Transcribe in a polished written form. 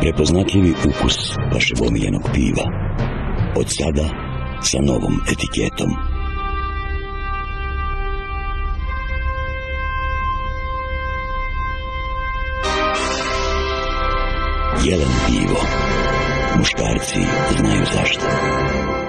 Prepoznatljivi ukus vašeg omiljenog piva. Od sada sa novom etiketom. Jelen pivo. Muškarci znaju zašto.